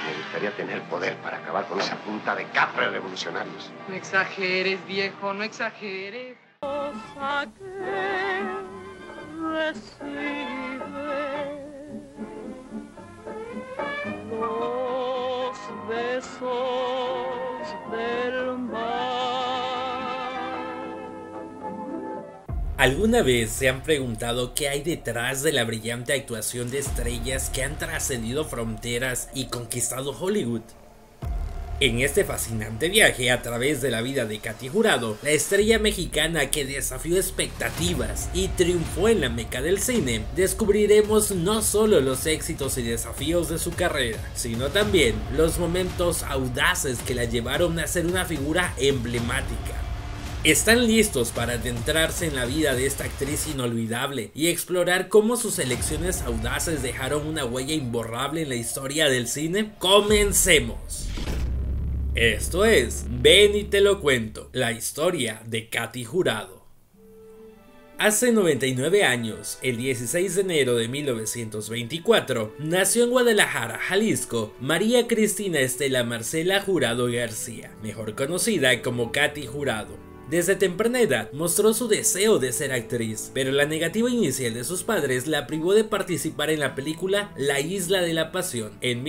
Me gustaría tener poder para acabar con esa punta de capres revolucionarios. No exageres, viejo, no exageres. Cosa que recibe los besos del mar. ¿Alguna vez se han preguntado qué hay detrás de la brillante actuación de estrellas que han trascendido fronteras y conquistado Hollywood? En este fascinante viaje a través de la vida de Katy Jurado, la estrella mexicana que desafió expectativas y triunfó en la meca del cine, descubriremos no solo los éxitos y desafíos de su carrera, sino también los momentos audaces que la llevaron a ser una figura emblemática. ¿Están listos para adentrarse en la vida de esta actriz inolvidable y explorar cómo sus elecciones audaces dejaron una huella imborrable en la historia del cine? ¡Comencemos! Esto es Ven y te lo cuento, la historia de Katy Jurado. Hace 99 años, el 16 de enero de 1924, nació en Guadalajara, Jalisco, María Cristina Estela Marcela Jurado García, mejor conocida como Katy Jurado. Desde temprana edad mostró su deseo de ser actriz, pero la negativa inicial de sus padres la privó de participar en la película La Isla de la Pasión en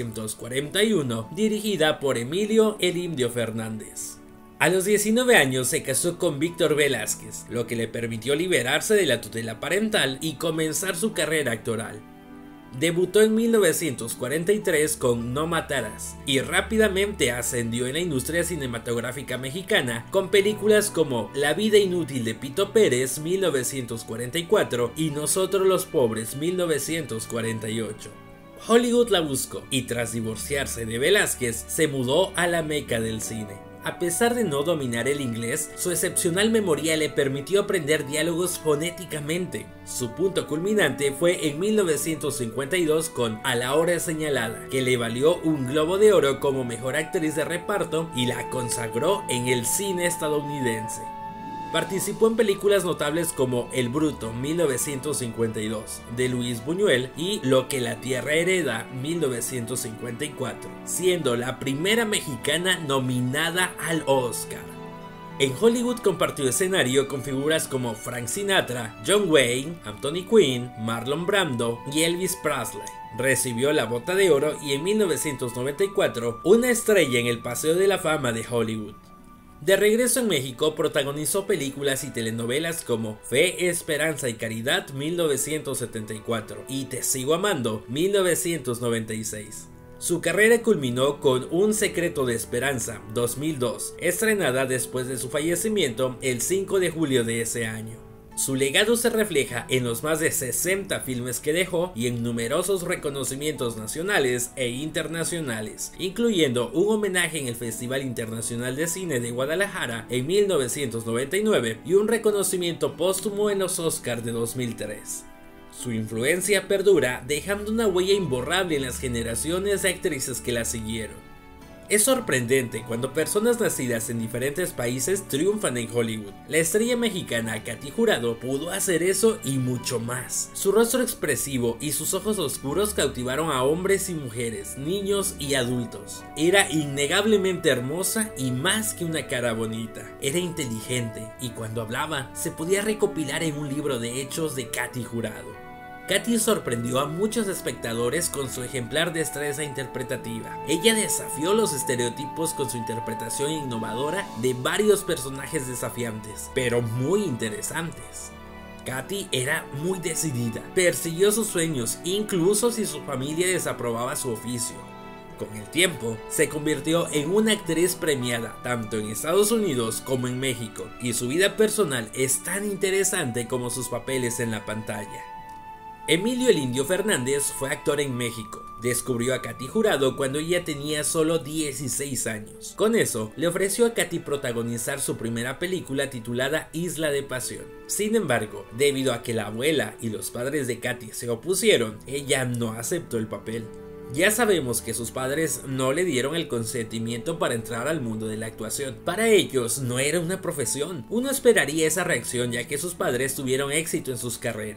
1941, dirigida por Emilio "El Indio" Fernández. A los 19 años se casó con Víctor Velázquez, lo que le permitió liberarse de la tutela parental y comenzar su carrera actoral. Debutó en 1943 con No Matarás y rápidamente ascendió en la industria cinematográfica mexicana con películas como La vida inútil de Pito Pérez 1944 y Nosotros los pobres 1948. Hollywood la buscó y tras divorciarse de Velázquez se mudó a la meca del cine. A pesar de no dominar el inglés, su excepcional memoria le permitió aprender diálogos fonéticamente. Su punto culminante fue en 1952 con A la hora señalada, que le valió un Globo de Oro como mejor actriz de reparto y la consagró en el cine estadounidense. Participó en películas notables como El Bruto 1952 de Luis Buñuel y Lo que la tierra hereda 1954, siendo la primera mexicana nominada al Oscar. En Hollywood compartió escenario con figuras como Frank Sinatra, John Wayne, Anthony Quinn, Marlon Brando y Elvis Presley. Recibió la Bota de Oro y en 1994 una estrella en el Paseo de la Fama de Hollywood. De regreso en México, protagonizó películas y telenovelas como Fe, Esperanza y Caridad 1974 y Te sigo amando 1996. Su carrera culminó con Un secreto de esperanza 2002, estrenada después de su fallecimiento el 5 de julio de ese año. Su legado se refleja en los más de 60 filmes que dejó y en numerosos reconocimientos nacionales e internacionales, incluyendo un homenaje en el Festival Internacional de Cine de Guadalajara en 1999 y un reconocimiento póstumo en los Oscars de 2003. Su influencia perdura, dejando una huella imborrable en las generaciones de actrices que la siguieron. Es sorprendente cuando personas nacidas en diferentes países triunfan en Hollywood. La estrella mexicana Katy Jurado pudo hacer eso y mucho más. Su rostro expresivo y sus ojos oscuros cautivaron a hombres y mujeres, niños y adultos. Era innegablemente hermosa y más que una cara bonita. Era inteligente y cuando hablaba se podía recopilar en un libro de hechos de Katy Jurado. Katy sorprendió a muchos espectadores con su ejemplar destreza interpretativa. Ella desafió los estereotipos con su interpretación innovadora de varios personajes desafiantes, pero muy interesantes. Katy era muy decidida, persiguió sus sueños incluso si su familia desaprobaba su oficio. Con el tiempo, se convirtió en una actriz premiada tanto en Estados Unidos como en México, y su vida personal es tan interesante como sus papeles en la pantalla. Emilio "El Indio" Fernández fue actor en México. Descubrió a Katy Jurado cuando ella tenía solo 16 años. Con eso, le ofreció a Katy protagonizar su primera película titulada Isla de Pasión. Sin embargo, debido a que la abuela y los padres de Katy se opusieron, ella no aceptó el papel. Ya sabemos que sus padres no le dieron el consentimiento para entrar al mundo de la actuación. Para ellos no era una profesión. Uno esperaría esa reacción ya que sus padres tuvieron éxito en sus carreras.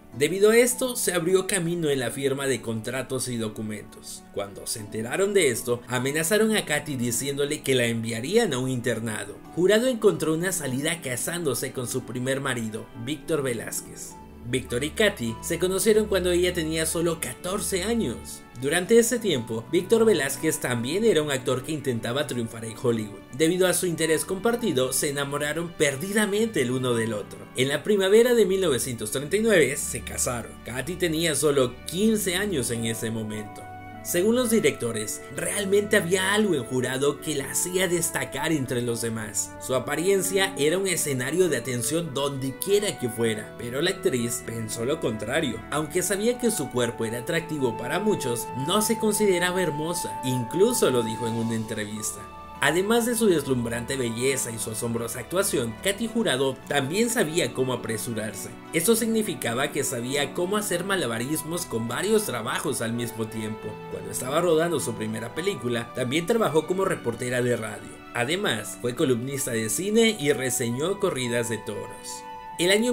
Debido a esto, se abrió camino en la firma de contratos y documentos. Cuando se enteraron de esto, amenazaron a Katy diciéndole que la enviarían a un internado. Jurado encontró una salida casándose con su primer marido, Víctor Velázquez. Víctor y Katy se conocieron cuando ella tenía solo 14 años. Durante ese tiempo, Víctor Velázquez también era un actor que intentaba triunfar en Hollywood. Debido a su interés compartido, se enamoraron perdidamente el uno del otro. En la primavera de 1939 se casaron. Katy tenía solo 15 años en ese momento. Según los directores, realmente había algo en Jurado que la hacía destacar entre los demás. Su apariencia era un escenario de atención donde quiera que fuera, pero la actriz pensó lo contrario. Aunque sabía que su cuerpo era atractivo para muchos, no se consideraba hermosa, incluso lo dijo en una entrevista. Además de su deslumbrante belleza y su asombrosa actuación, Katy Jurado también sabía cómo apresurarse. Esto significaba que sabía cómo hacer malabarismos con varios trabajos al mismo tiempo. Cuando estaba rodando su primera película, también trabajó como reportera de radio. Además, fue columnista de cine y reseñó corridas de toros. El año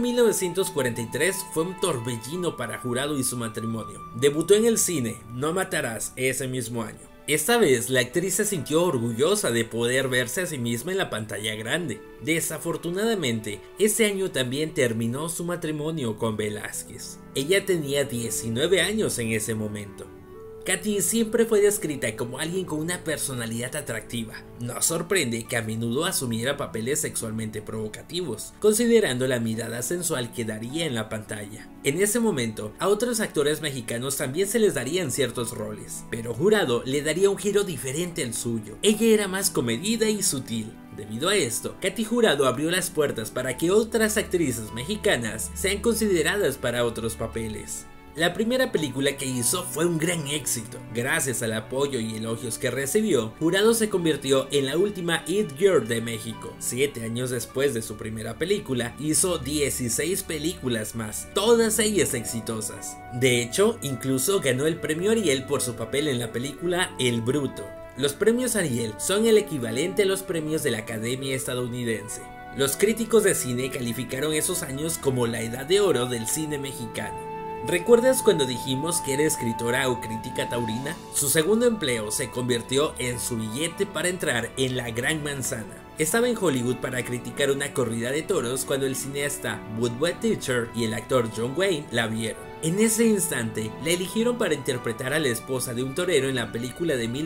1943 fue un torbellino para Jurado y su matrimonio. Debutó en el cine No Matarás ese mismo año. Esta vez la actriz se sintió orgullosa de poder verse a sí misma en la pantalla grande. Desafortunadamente, ese año también terminó su matrimonio con Velázquez. Ella tenía 19 años en ese momento. Katy siempre fue descrita como alguien con una personalidad atractiva. No sorprende que a menudo asumiera papeles sexualmente provocativos, considerando la mirada sensual que daría en la pantalla. En ese momento, a otros actores mexicanos también se les darían ciertos roles, pero Jurado le daría un giro diferente al suyo. Ella era más comedida y sutil. Debido a esto, Katy Jurado abrió las puertas para que otras actrices mexicanas sean consideradas para otros papeles. La primera película que hizo fue un gran éxito. Gracias al apoyo y elogios que recibió, Jurado se convirtió en la última It Girl de México. 7 años después de su primera película, hizo 16 películas más, todas ellas exitosas. De hecho, incluso ganó el premio Ariel por su papel en la película El Bruto. Los premios Ariel son el equivalente a los premios de la Academia estadounidense. Los críticos de cine calificaron esos años como la edad de oro del cine mexicano. ¿Recuerdas cuando dijimos que era escritora o crítica taurina? Su segundo empleo se convirtió en su billete para entrar en la Gran Manzana. Estaba en Hollywood para criticar una corrida de toros cuando el cineasta Woodward Teacher y el actor John Wayne la vieron. En ese instante, la eligieron para interpretar a la esposa de un torero en la película de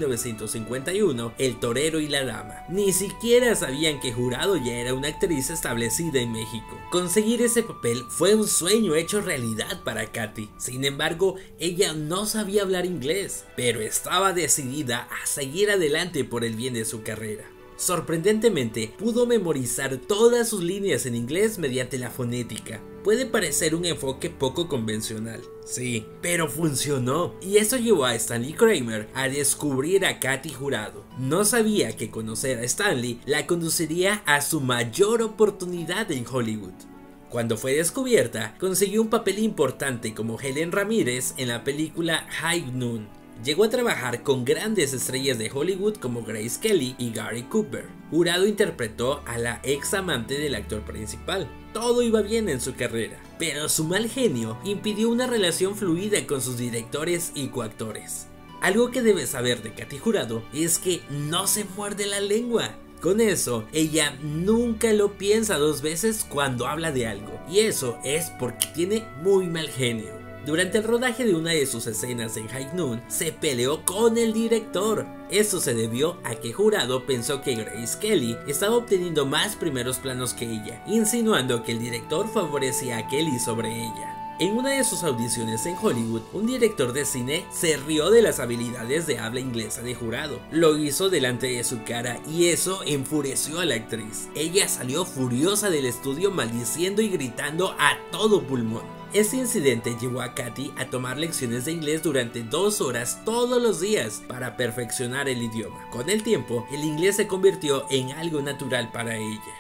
1951, El torero y la dama. Ni siquiera sabían que Jurado ya era una actriz establecida en México. Conseguir ese papel fue un sueño hecho realidad para Katy. Sin embargo, ella no sabía hablar inglés, pero estaba decidida a seguir adelante por el bien de su carrera. Sorprendentemente, pudo memorizar todas sus líneas en inglés mediante la fonética. Puede parecer un enfoque poco convencional, sí, pero funcionó, y eso llevó a Stanley Kramer a descubrir a Katy Jurado. No sabía que conocer a Stanley la conduciría a su mayor oportunidad en Hollywood. Cuando fue descubierta, consiguió un papel importante como Helen Ramírez en la película High Noon. Llegó a trabajar con grandes estrellas de Hollywood como Grace Kelly y Gary Cooper. Jurado interpretó a la ex amante del actor principal. Todo iba bien en su carrera, pero su mal genio impidió una relación fluida con sus directores y coactores. Algo que debes saber de Katy Jurado es que no se muerde la lengua. Con eso, ella nunca lo piensa dos veces cuando habla de algo, y eso es porque tiene muy mal genio. Durante el rodaje de una de sus escenas en High Noon, se peleó con el director. Eso se debió a que Jurado pensó que Grace Kelly estaba obteniendo más primeros planos que ella, insinuando que el director favorecía a Kelly sobre ella. En una de sus audiciones en Hollywood, un director de cine se rió de las habilidades de habla inglesa de Jurado. Lo hizo delante de su cara y eso enfureció a la actriz. Ella salió furiosa del estudio maldiciendo y gritando a todo pulmón. Este incidente llevó a Katy a tomar lecciones de inglés durante 2 horas todos los días para perfeccionar el idioma. Con el tiempo, el inglés se convirtió en algo natural para ella.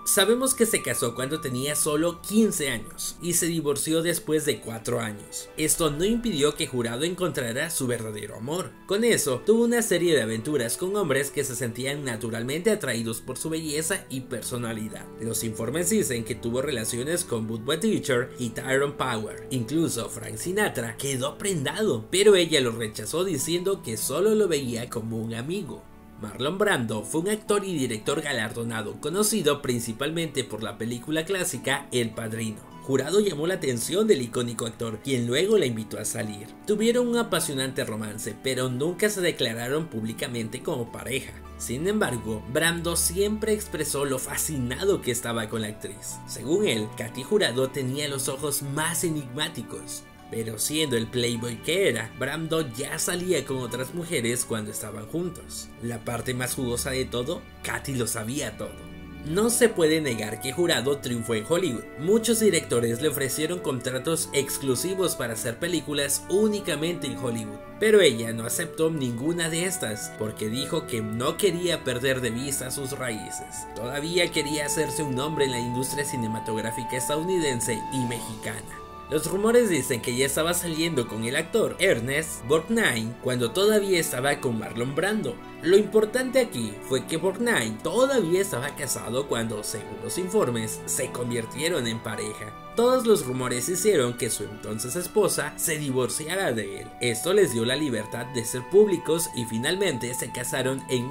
Sabemos que se casó cuando tenía solo 15 años y se divorció después de 4 años. Esto no impidió que Jurado encontrara su verdadero amor. Con eso, tuvo una serie de aventuras con hombres que se sentían naturalmente atraídos por su belleza y personalidad. Los informes dicen que tuvo relaciones con Bud Teacher y Tyrone Power. Incluso Frank Sinatra quedó prendado, pero ella lo rechazó diciendo que solo lo veía como un amigo. Marlon Brando fue un actor y director galardonado, conocido principalmente por la película clásica El Padrino. Jurado llamó la atención del icónico actor, quien luego la invitó a salir. Tuvieron un apasionante romance, pero nunca se declararon públicamente como pareja. Sin embargo, Brando siempre expresó lo fascinado que estaba con la actriz. Según él, Katy Jurado tenía los ojos más enigmáticos. Pero siendo el playboy que era, Brando ya salía con otras mujeres cuando estaban juntos. La parte más jugosa de todo, Katy lo sabía todo. No se puede negar que Jurado triunfó en Hollywood. Muchos directores le ofrecieron contratos exclusivos para hacer películas únicamente en Hollywood, pero ella no aceptó ninguna de estas porque dijo que no quería perder de vista sus raíces. Todavía quería hacerse un nombre en la industria cinematográfica estadounidense y mexicana. Los rumores dicen que ya estaba saliendo con el actor Ernest Borgnine cuando todavía estaba con Marlon Brando. Lo importante aquí fue que Borgnine todavía estaba casado cuando, según los informes, se convirtieron en pareja. Todos los rumores hicieron que su entonces esposa se divorciara de él. Esto les dio la libertad de ser públicos y finalmente se casaron en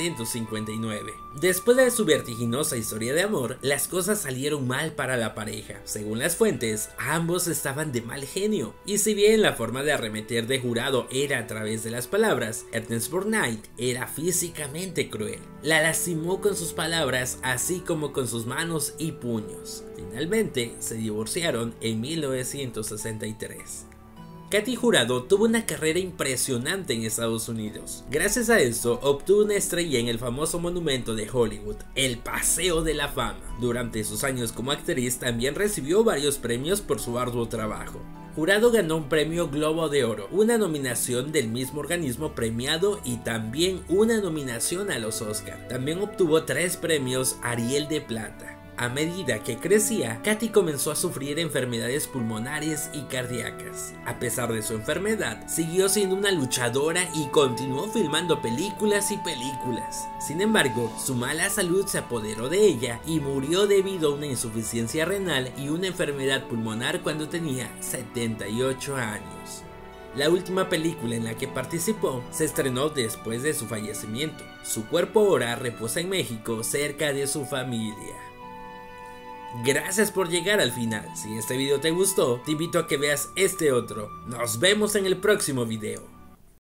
1959. Después de su vertiginosa historia de amor, las cosas salieron mal para la pareja. Según las fuentes, ambos estaban de mal genio. Y si bien la forma de arremeter de Jurado era a través de las palabras, Ernest Borgnine era físicamente cruel. La lastimó con sus palabras, así como con sus manos y puños. Finalmente, se divorciaron en 1963. Katy Jurado tuvo una carrera impresionante en Estados Unidos. Gracias a esto, obtuvo una estrella en el famoso monumento de Hollywood, el Paseo de la Fama. Durante sus años como actriz, también recibió varios premios por su arduo trabajo. Jurado ganó un premio Globo de Oro, una nominación del mismo organismo premiado y también una nominación a los Oscar. También obtuvo 3 premios Ariel de Plata. A medida que crecía, Katy comenzó a sufrir enfermedades pulmonares y cardíacas. A pesar de su enfermedad, siguió siendo una luchadora y continuó filmando películas y películas. Sin embargo, su mala salud se apoderó de ella y murió debido a una insuficiencia renal y una enfermedad pulmonar cuando tenía 78 años. La última película en la que participó se estrenó después de su fallecimiento. Su cuerpo ahora reposa en México cerca de su familia. Gracias por llegar al final. Si este video te gustó, te invito a que veas este otro. Nos vemos en el próximo video.